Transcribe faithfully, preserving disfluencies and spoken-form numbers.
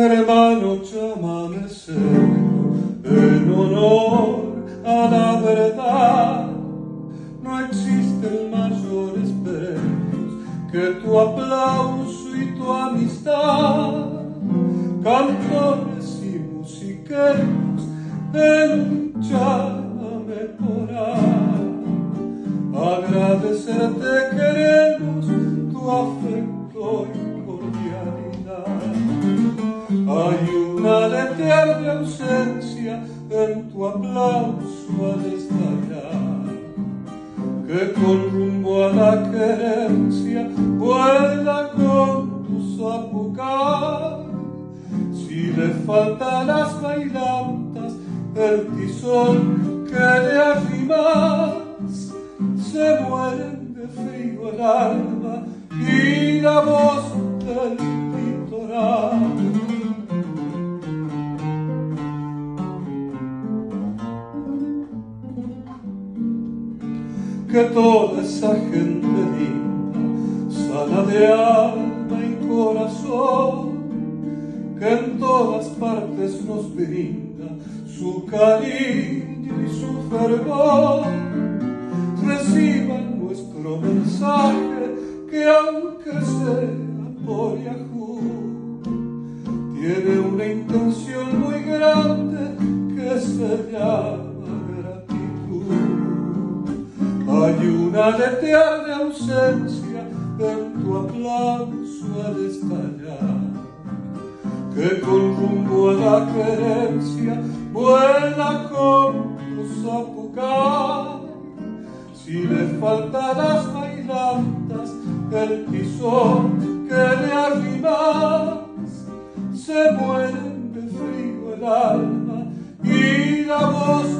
Hermano, llámame serio, en honor a la verdad. No existen mayores premios que tu aplauso y tu amistad. Cantores y musiqueros en un llámame por ahí. Agradecerte queremos tu afecto y cordialidad. Hay una eterna ausencia en tu aplauso al estallar, que con rumbo a la querencia vuela con tu zapucar. Si le faltan las bailantas, el tizón que le arrimas, se mueren de frío el alma y la voz del litoral. Que toda esa gente linda, sana de alma y corazón, que en todas partes nos brinda su cariño y su fervor, reciban nuestro mensaje, que aunque sea por Yahoo, tiene una intención muy grande que se llama gratitud. Hay una eterna ausencia en tu aplauso al estallar, que con rumbo a la querencia vuela con tu zapucar. Si le faltan las bailantas, el tizón que le arrimas, se mueren de frío el alma y la voz